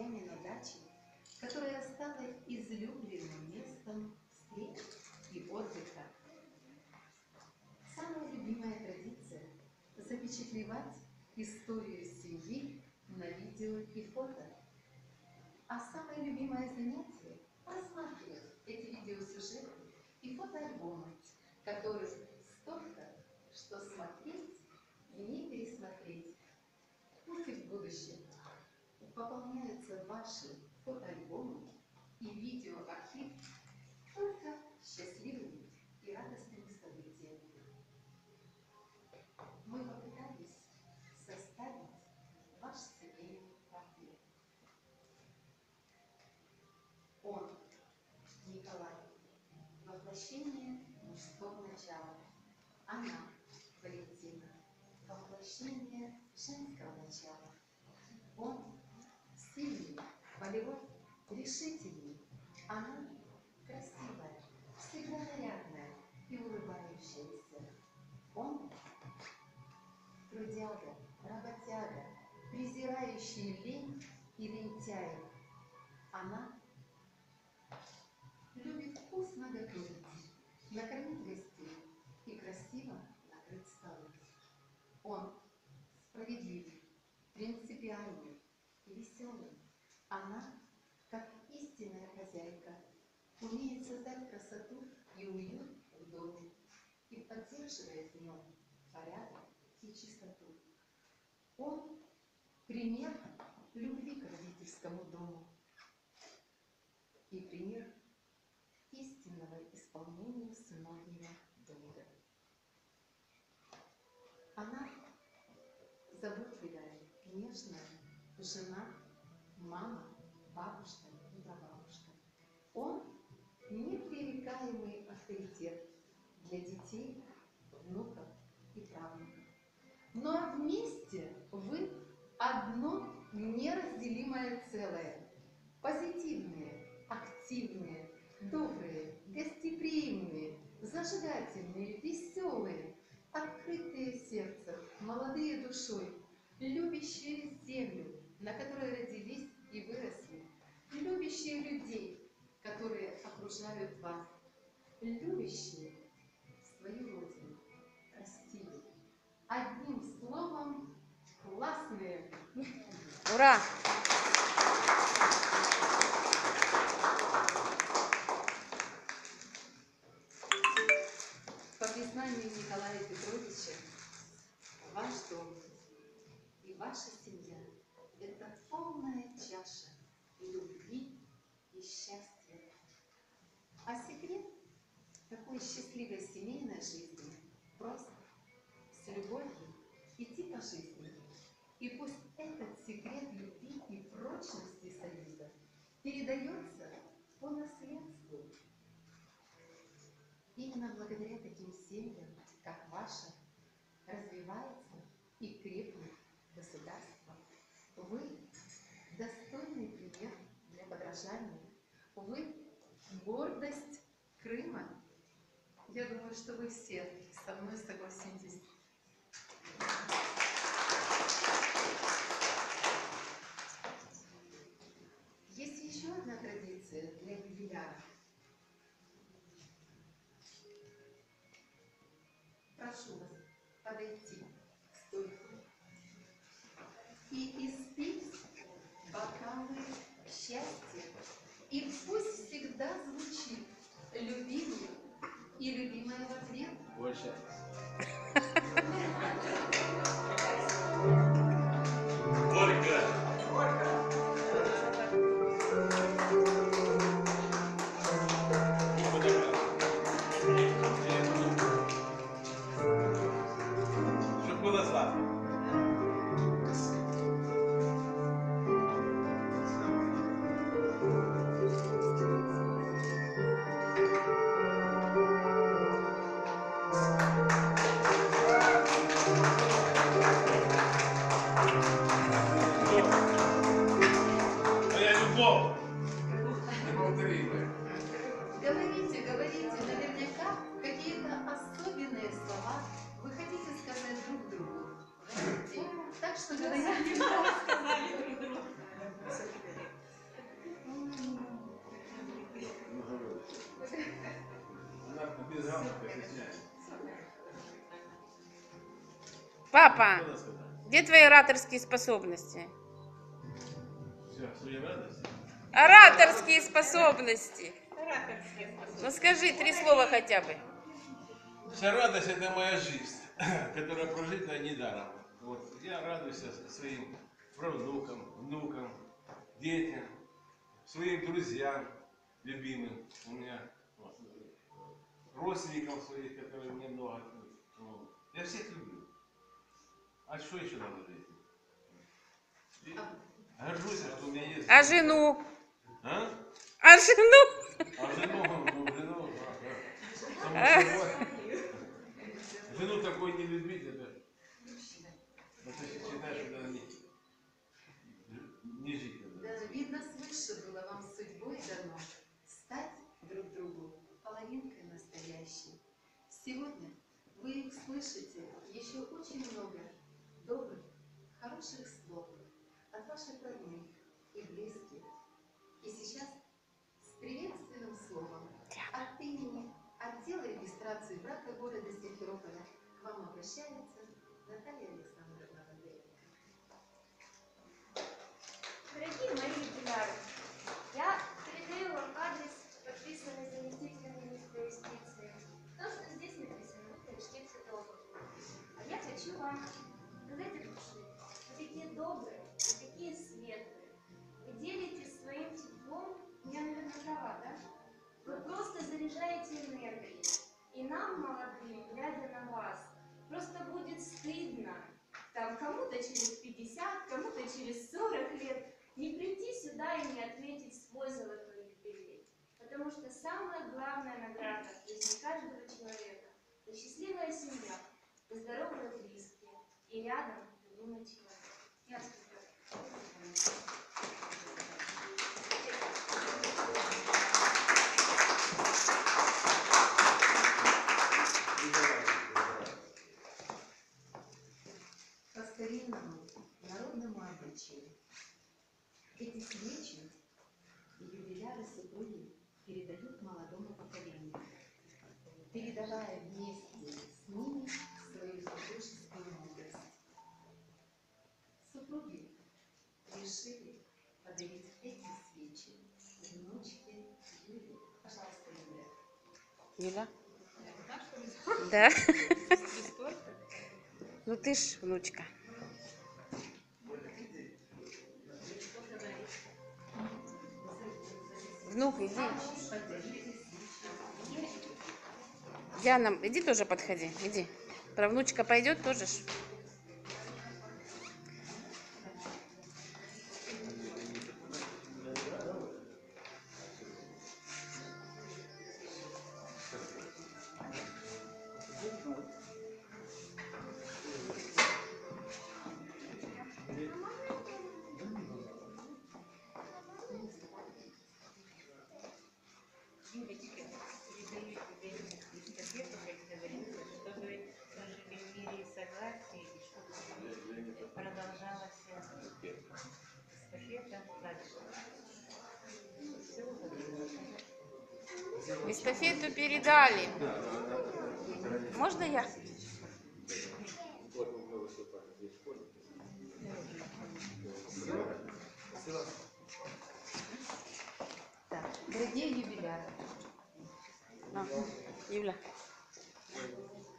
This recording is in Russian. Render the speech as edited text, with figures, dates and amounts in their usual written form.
друзьями на даче, которая стала излюбленным местом встреч и отдыха. Самая любимая традиция – запечатлевать историю семьи на видео и фото. А самое любимое занятие – просматривать эти видеосюжеты и фотоальбомы, которые столько, что смотреть и не пересмотреть. Пусть и в будущем пополняются ваши фотоальбомы и видеоархив только счастливыми и радостными событиями. Мы попытались составить ваш семейный портрет. Он, Николай, воплощение мужского начала. Она, Валентина, воплощение женского начала. Он сильный, волевой, решительный. Она красивая, всегда нарядная и улыбающаяся. Он трудяга, работяга, презирающий лень и лентяй. Она любит вкусно готовить, накормить гостей и красиво накрыть столы. Он справедливый, принципиальный и веселый. Она, как истинная хозяйка, умеет создать красоту и уют в доме и поддерживает в нем порядок и чистоту. Он пример любви к родительскому дому и пример истинного исполнения сыновнего долга. Она заботливая, нежная жена, мама, бабушка и прабабушка. Он непререкаемый авторитет для детей, внуков и правнуков. Но вместе вы одно неразделимое целое. Позитивные, активные, добрые, гостеприимные, зажигательные, веселые, открытые сердцем, молодые душой, любящие землю, на которой родились и выросли, любящие людей, которые окружают вас, любящие свою родину, Россию. Одним словом, классные. Ура! По признанию Николая Петровича, ваш дом и ваша семья – это полная чаша любви и счастья. А секрет такой счастливой семейной жизни – просто с любовью идти по жизни. И пусть этот секрет любви и прочности союза передается по наследству. Именно благодаря таким семьям, как ваша, развивается и крепнет государство. Вы достойный пример для подражания. Вы гордость Крыма. Я думаю, что вы все со мной согласитесь. Есть еще одна традиция для юбиляра. Прошу вас подойти к стойку и испить бокалы счастья. И пусть всегда звучит любимый и любимая в ответ. Больше. Говорите, наверняка какие-то особенные слова вы хотите сказать друг другу. Так что говорите. Без грамоты стесняюсь. Папа, Что сказать? где твои ораторские способности? Все, своей радости. Ораторские способности. Ну скажи 3 слова хотя бы. Вся радость — это моя жизнь, которая прожита недаром. Вот я радуюсь своим правнукам, внукам, детям, своим друзьям любимым. У меня вот, родственников своих, которые мне много. Вот. Я всех люблю. А что еще надо в жизни? И горжусь, что у меня есть. А жену? А? А жену? А жену, само собой. Жену такой не любить, это считаешь, что это не жить. Да, видно, свыше было вам судьбой дано стать друг другу половинкой настоящей. Сегодня вы их слышите еще очень много добрых, хороших слов от ваших родных и близких. И сейчас с приветственным словом от имени отдела регистрации брака города Симферополя к вам обращается Наталья Александровна Бондаренко. Дорогие мои юбиляры, я передаю вам адрес, подписанный заместителем министра юстиции. То, что здесь написано, вы прочтите дома. А я хочу вам сказать от души, вы такие добрые, вы такие светлые. Вы делитесь своим теплом, я, наверное, права, да? Вы просто заряжаете энергией. И нам, молодым, глядя на вас, просто будет стыдно. Там кому-то через 50, кому-то через 40 лет не прийти сюда и не отметить свой золотой юбилей. Потому что самая главная награда в жизни каждого человека – это счастливая семья, это здоровые близкие и рядом любимый человек. Я По старинному народному обычаю эти свечи юбиляры супруги передают молодому поколению, передавая вместе с ними свою супружескую мудрость. Супруги решили подарить эти свечи внучке Юле. Пожалуйста, Юля. Юля? Да? Ну ты ж внучка. Внук, иди. Диана, иди тоже подходи, иди. Правнучка пойдет тоже ж. Юлечка, передаю тебе эстафету, как говорится, чтобы мы жили в мире и согласии, и чтобы продолжалась эстафета дальше. Всего доброго. Эстафету передали. Можно я? Так, дорогие юбиляры, На, Юля.